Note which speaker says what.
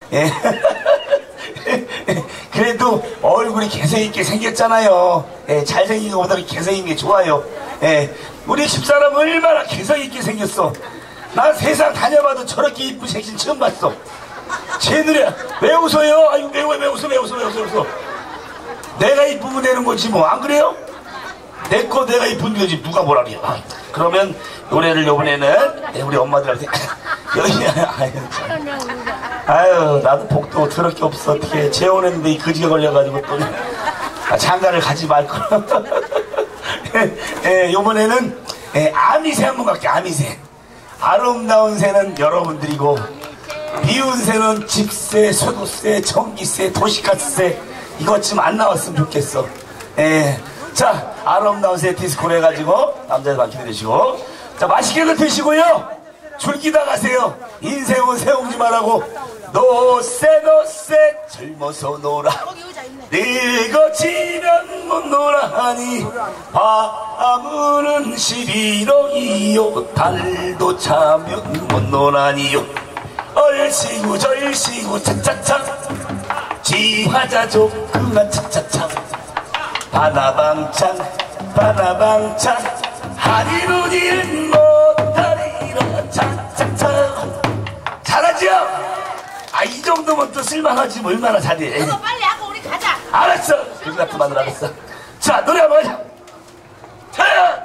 Speaker 1: 예. 그래도 얼굴이 개성있게 생겼잖아요. 예, 잘생긴 것보다 개성있는 게 좋아요. 예, 우리 집사람 얼마나 개성있게 생겼어. 나 세상 다녀봐도 저렇게 이쁜 색신 처음 봤어. 제 눈에 왜 웃어요? 아이고 왜 웃어. 내가 이쁘면 되는 거지 뭐. 안 그래요? 내가 이쁜 거지 누가 뭐라 그래요. 그러면 노래를 요번에는 우리 엄마들한테 여기 아유 나도 복도 더럽게 없어. 어떻게 재혼했는데 이 거지가 걸려가지고 또 장가를 가지 말걸. 요번에는 아미새 한번 갈게요. 아미새. 아름다운 새는 여러분들이고 비운 새는 집새, 소도새, 전기새, 도시가스새 이것 좀 안 나왔으면 좋겠어. 자, 아름다운 새 디스코로 해가지고 남자들 많게 드시고, 자 맛있게도 드시고요. 줄기다 가세요. 인생은 세웅지만 하고 노세 젊어서 놀아 늙어지면 못 놀아하니 밤은 11억이요 달도 차면 못 놀아니요 얼씨구 절씨구 차차차 지화자족 그만 차차차 바나방창 하리는 일 못하리라 차차차 잘하죠? 이 정도면 또 쓸만하지 뭐. 얼마나 잘해.
Speaker 2: 너 빨리 하고 우리 가자.
Speaker 1: 알았어. 요즘 같은 마늘 알았어. 자 노래 한번 하자. 자